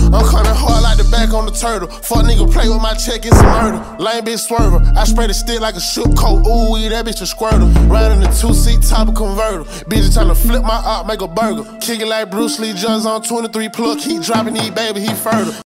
I'm coming hard like the back on the turtle. Fuck nigga play with my check, it's a murder. Lame bitch swerver. I spray the stick like a shook coat. Ooh, that bitch a squirtle. Riding the 2-seat top of converter. Bitch tryna flip my op, make a burger. Kick it like Bruce Lee, Jones on 23 plug. Keep dropping these baby, he fertile.